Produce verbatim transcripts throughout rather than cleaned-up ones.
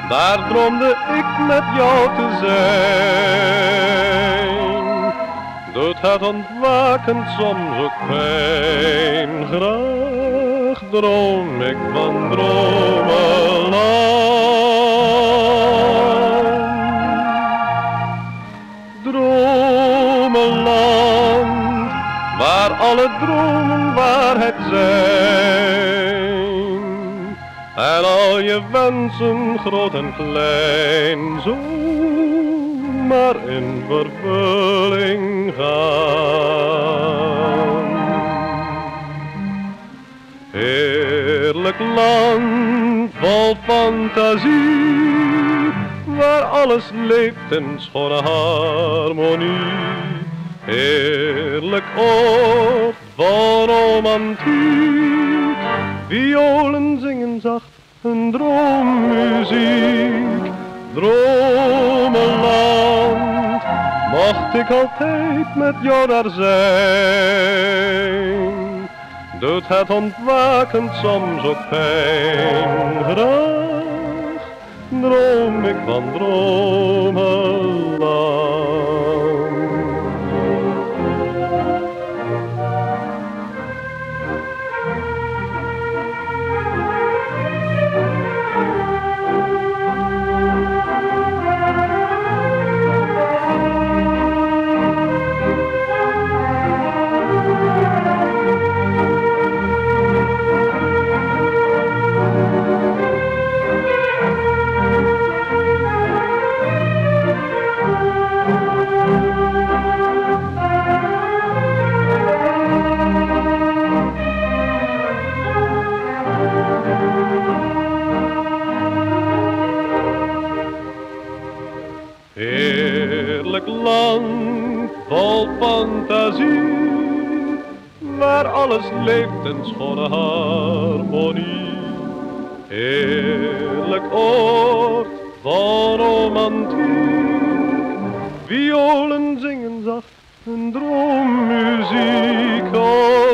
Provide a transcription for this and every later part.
daar droomde ik met jou te zijn. Doet het ontwaken soms ook pijn, graag droom ik van dromenland. Dromenland, waar alle dromen waarheid zijn. En al je wensen, groot en klein, zomaar in vervulling gaan. Heerlijk land, vol fantasie, waar alles leeft in schone harmonie. Heerlijk oord, vol romantiek, violen zingen zacht een droommuziek. Dromenland, mocht ik altijd met jou daar zijn. Doet het ontwaken soms ook pijn, graag droom ik van dromenland. Heerlijk land, vol fantasie, waar alles leeft in schone harmonie. Heerlijk oord, vol romantiek, violen zingen zacht een droommuziek. O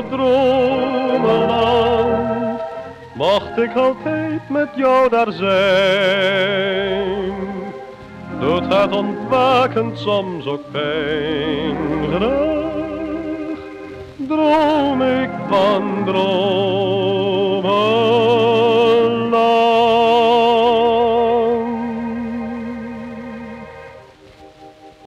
dromenland, mocht ik altijd met jou daar zijn. Doet het ontwaken soms ook pijn, graag droom ik van dromen.